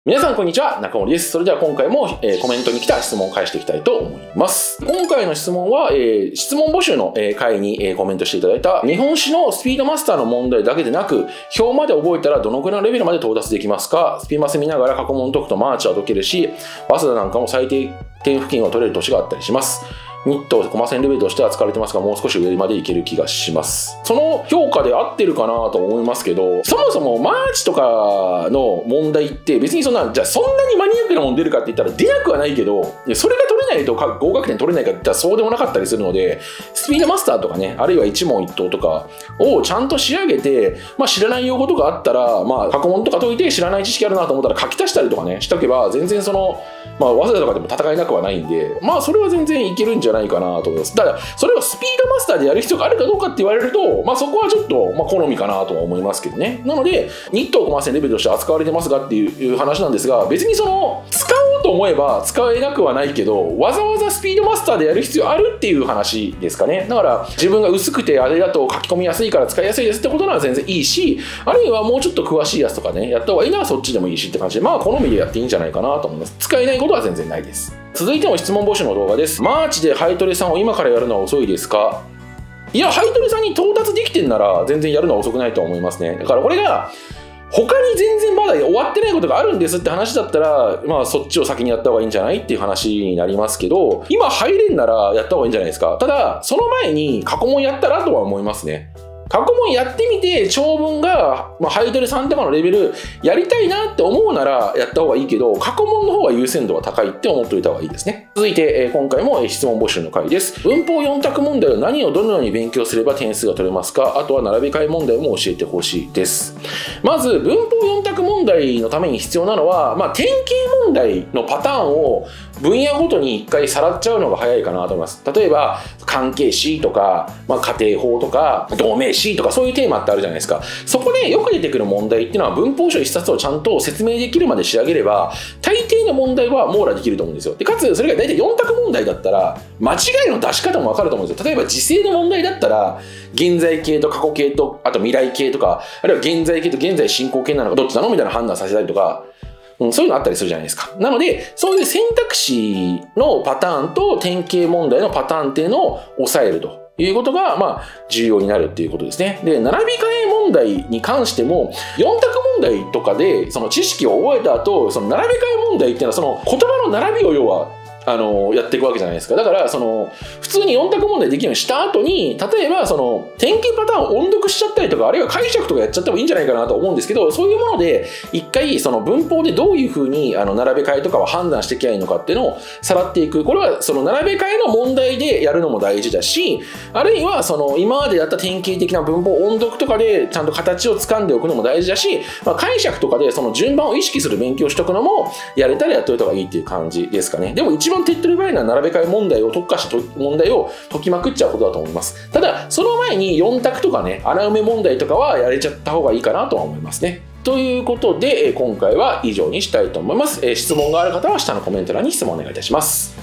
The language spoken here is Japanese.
皆さんこんにちは、中森です。それでは今回も、コメントに来た質問を返していきたいと思います。今回の質問は、質問募集の、回に、コメントしていただいた日本史のスピードマスターの問題だけでなく、表まで覚えたらどのくらいのレベルまで到達できますか？スピマス見ながら過去問解くとマーチは解けるし、早稲田なんかも最低点付近を取れる年があったりします。ニット、コマ線レベルとしては使われてますが、もう少し上までいける気がします。その評価で合ってるかなと思いますけど、そもそもマーチとかの問題って別にじゃあそんなにマニアックなもの出るかって言ったら出なくはないけど、それが取れないと合格点取れないかって言ったらそうでもなかったりするので、スピードマスターとかね、あるいは一問一答とかをちゃんと仕上げて、知らない用語とかあったら、過去問とか解いて知らない知識あるなと思ったら書き足したりとかね、しとけば全然早稲田とかでも戦えなくはないんで、それは全然いけるんじゃないかなと思います。ただ、それをスピードマスターでやる必要があるかどうかって言われると、そこはちょっと、好みかなとは思いますけどね。なので、ニットをコマ線レベルとして扱われてますがっていう話なんですが、別に使おうと思えば使えなくはないけど、わざわざスピードマスターでやる必要あるっていう話ですかね。だから、自分が薄くてあれだと書き込みやすいから使いやすいですってことなら全然いいし、あるいはもうちょっと詳しいやつとかね、やった方がいいならそっちでもいいしって感じで、好みでやっていいんじゃないかなと思います。使えないことは全然ないです。続いても質問募集の動画です。マーチでハイトレさんを今からやるのは遅いですか？いや、ハイトレさんに到達できてんなら全然やるのは遅くないと思いますね。だからこれが他に全然まだ終わってないことがあるんですって話だったら、そっちを先にやった方がいいんじゃないっていう話になりますけど、今入れんならやった方がいいんじゃないですか。ただ、その前に過去問やったらとは思いますね。過去問やってみて長文が、ハイトレ3とかのレベルやりたいなって思うならやった方がいいけど、過去問の方が優先度は高いって思っておいた方がいいですね。続いて、今回も質問募集の回です。文法4択問題を何をどのように勉強すれば点数が取れますか？あとは並び替え問題も教えてほしいです。まず文法4択問題のために必要なのは、典型問題のパターンを分野ごとに1回さらっちゃうのが早いかなと思います。例えば関係詞とか、家庭法とか同名詞とかそういうテーマってあるじゃないですか。そこでよく出てくる問題っていうのは文法書1冊をちゃんと説明できるまで仕上げれば大抵の問題は網羅できると思うんですよ。でかつそれが大体4択問題だったら間違いの出し方も分かると思うんですよ。例えば時制の問題だったら現在形と過去形とあと未来形とか、あるいは現在形と現在進行形なのかどっちなのみたいな判断させたりとか、そういうのあったりするじゃないですか。なので、そういう選択肢のパターンと典型問題のパターンっていうのを抑えるということが、重要になるっていうことですね。で、並び替え問題に関しても、4択問題とかで、その知識を覚えた後、その並び替え問題っていうのは、その言葉の並びを要は、やっていくわけじゃないですか。だから、普通に4択問題できるようにした後に、例えば、典型パターンを音読しちゃったりとか、あるいは解釈とかやっちゃってもいいんじゃないかなと思うんですけど、そういうもので、一回、文法でどういうふうに、並べ替えとかは判断していけばいいのかっていうのをさらっていく。これは、並べ替えの問題でやるのも大事だし、あるいは、今までやった典型的な文法音読とかで、ちゃんと形を掴んでおくのも大事だし、解釈とかで、順番を意識する勉強しておくのも、やれたらやっておいた方がいいっていう感じですかね。でも一番手っ取り早いのは並べ替え問題を特化した問題を解きまくっちゃうことだと思います。ただ、その前に4択とかね、穴埋め問題とかはやれちゃった方がいいかなとは思いますね。ということで、今回は以上にしたいと思います。質問がある方は下のコメント欄に質問お願いいたします。